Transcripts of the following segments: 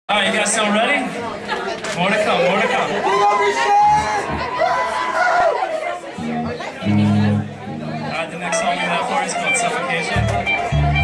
Alright, you guys still ready? More to come, more to come. Alright, the next song we have for you is called Suffocation.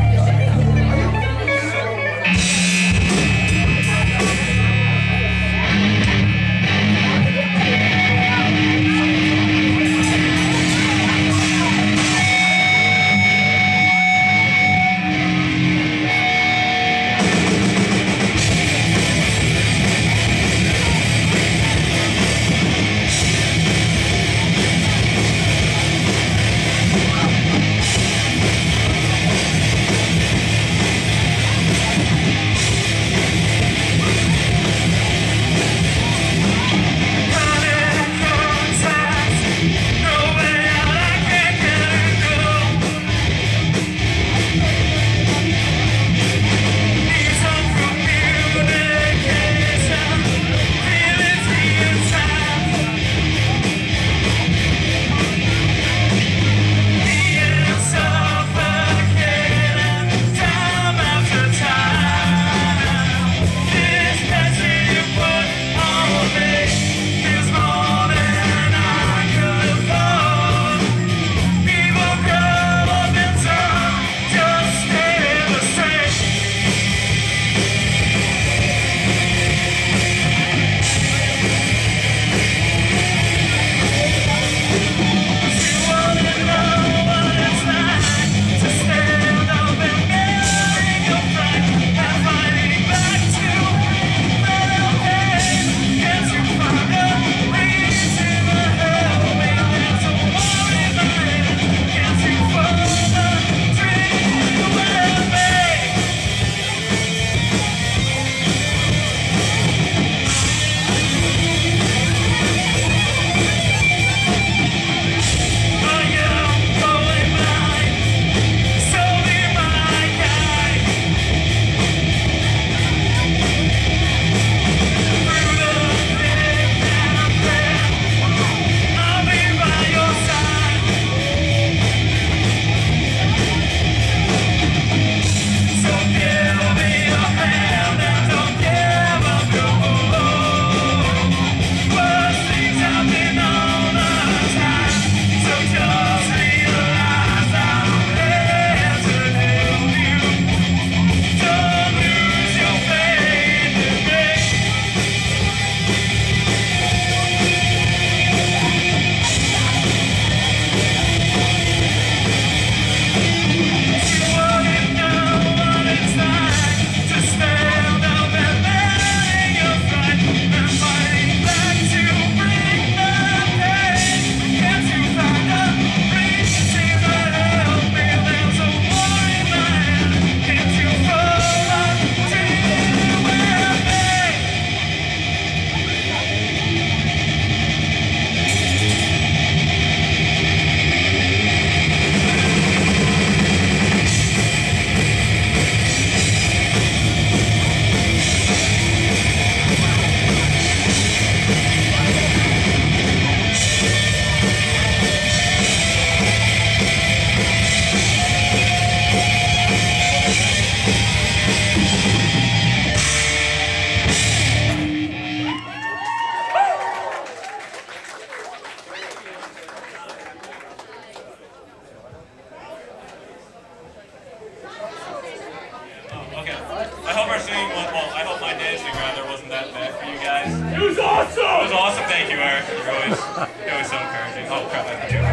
I hope my dancing rather wasn't that bad for you guys. It was awesome! It was awesome, thank you, Eric. You're always so encouraging. Oh crap, I have to do it.